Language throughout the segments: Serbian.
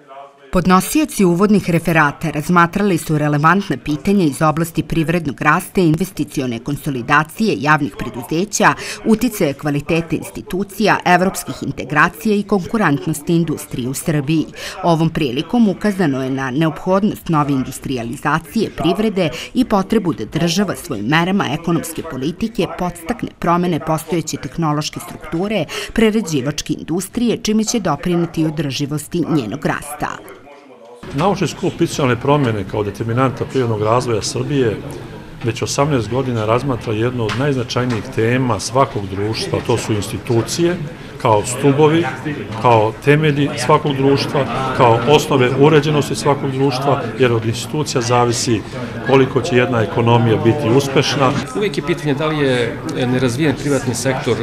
Podnosioci uvodnih referata razmatrali su relevantna pitanja iz oblasti privrednog rasta, investicione konsolidacije javnih preduzeća, uticaja kvaliteta institucija, evropskih integracija i konkurentnosti industrije u Srbiji. Ovom prilikom ukazano je na neophodnost nove industrijalizacije privrede i potrebu da država svojim merama ekonomske politike podstakne promene postojeće tehnološke strukture prerađivačke industrije, čime će doprineti održivosti njenog rasta. Naučni skup institucionalne promjene kao determinanta privrednog razvoja Srbije već 18 godina razmatra jednu od najznačajnijih tema svakog društva, to su institucije, kao stubovi, kao temelji svakog društva, kao osnove uređenosti svakog društva, jer od institucija zavisi koliko će jedna ekonomija biti uspešna. Uvijek je pitanje da li je nerazvijen privatni sektor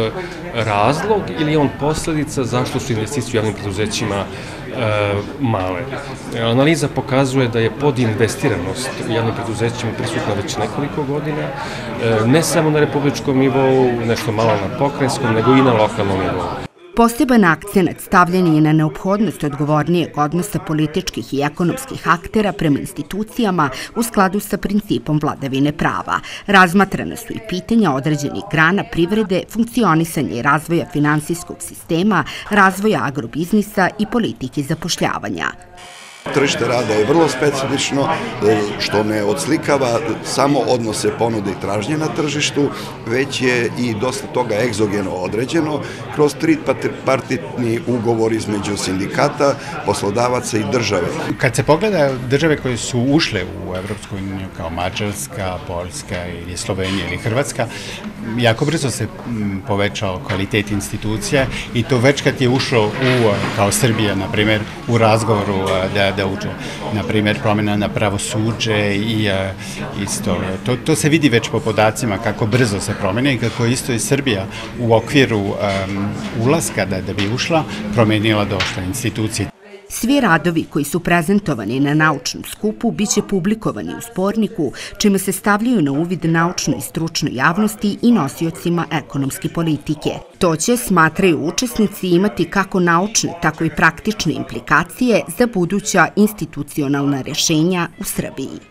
razlog ili je on posljedica zašto su investicije u javnim preduzećima male. Analiza pokazuje da je podinvestiranost u javnim preduzećima prisutna već nekoliko godina, ne samo na republičkom nivou, nešto malo na pokrajinskom, nego i na lokalnom nivou. Poseban akcenat stavljen je na neophodnost odgovornijeg odnosa političkih i ekonomskih aktera prema institucijama u skladu sa principom vladavine prava. Razmatrana su i pitanja određenih grana privrede, funkcionisanja i razvoja finansijskog sistema, razvoja agrobiznisa i politike zapošljavanja. Tržište rada je vrlo specifično, što ne odslikava samo odnose ponude i tražnje na tržištu, već je i dosta toga egzogeno određeno kroz tripartitni ugovor između sindikata, poslodavaca i države. Kad se pogleda države koje su ušle u Evropsku uniju kao Mađarska, Poljska ili Slovenija ili Hrvatska, jako brzo se povećao kvalitet institucija i to već kad je ušlo kao Srbija, na primjer, u razgovoru da uđe. Na primjer, promjena na pravosuđe i isto. To se vidi već po podacima kako brzo se promjene i kako isto i Srbija u okviru ulaska da bi ušla promenila dosta institucije. Svi radovi koji su prezentovani na naučnom skupu biće publikovani u Sporniku, čime se stavljaju na uvid naučnoj i stručnoj javnosti i nosiocima ekonomske politike. To će, smatraju učesnici, imati kako naučne, tako i praktične implikacije za buduća institucionalna rešenja u Srbiji.